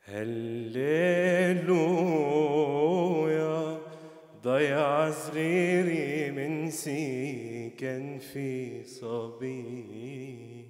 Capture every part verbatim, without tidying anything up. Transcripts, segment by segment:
هللويا ضيع صغيري من سكن في صبي،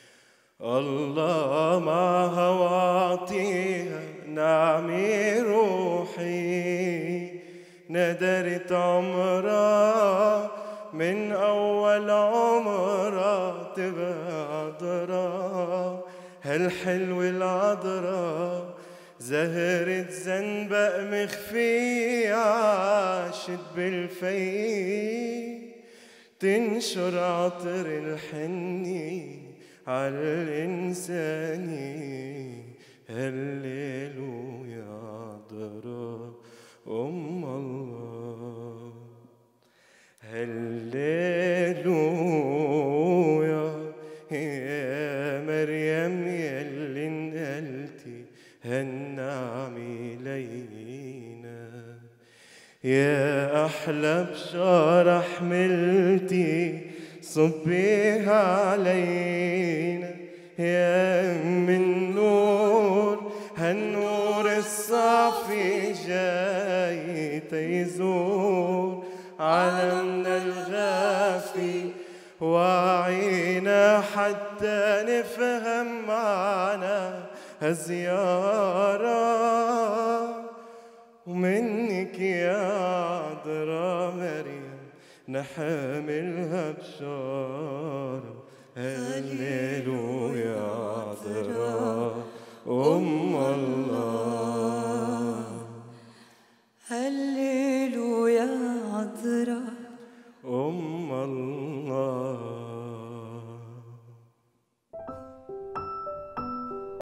الله معها واعطيها نعمي روحي، ندرت عمرها من أول عمرها تبقى عذرا، هالحلو العذرا زهرة زنبق مخفية عاشت بالفي، تنشر عطر الحني عالإنساني. هللويا عذرا أم الله، هللويا يا مريم يلي انقلتي هالنعمة لينا، يا أحلى بشارة حملتي صبيها علينا، يا أم النور هالنور الصافي جاي تيزور عالمنا الغافي، وعينا حتى نفهم معنا هالزيارة، ومنك يا عذرا مريم نحملها بشارة. هللويا عذرا أم